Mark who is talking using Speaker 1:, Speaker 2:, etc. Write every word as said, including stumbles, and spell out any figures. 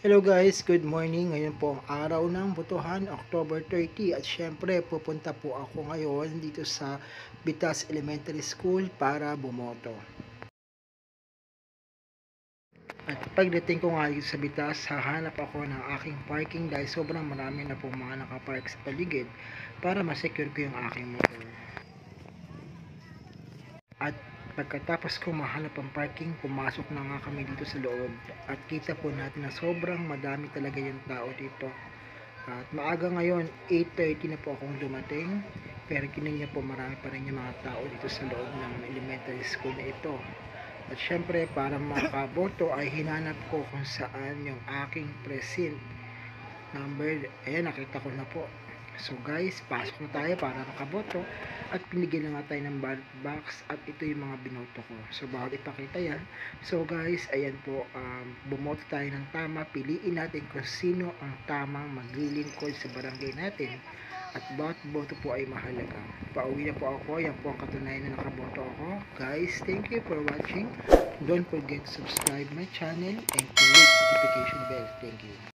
Speaker 1: Hello guys, good morning. Ngayon po ang araw ng botohan, October thirty. At syempre, pupunta po ako ngayon dito sa Bitas Elementary School para bumoto. At pagdating ko nga dito sa Bitas, hahanap ako ng aking parking dahil sobrang marami na po mga nakapark sa paligid para masecure ko yung aking motor. At pagkatapos ko mahanap ang parking, pumasok na nga kami dito sa loob. At kita po natin na sobrang madami talaga yung tao dito. At maaga ngayon, eight thirty na po akong dumating. Pero kinanya po marami pa rin yung mga tao dito sa loob ng elementary school na ito. At syempre, para makaboto ay hinanap ko kung saan yung aking precinct number. Ayan, nakita ko na po. So guys, pasok na tayo para makaboto. At pinigyan na nga tayo ng ballot box. At ito yung mga binoto ko. So bawal ipakita yan. So guys, ayan po, um, bumoto tayo ng tama. Piliin natin kung sino ang tamang maglilingkod sa barangay natin. At bawat boto po ay mahalaga. Pauwi na po ako. Yan po ang katunayan na nakaboto ako. Guys, thank you for watching. Don't forget to subscribe my channel and click notification bell. Thank you.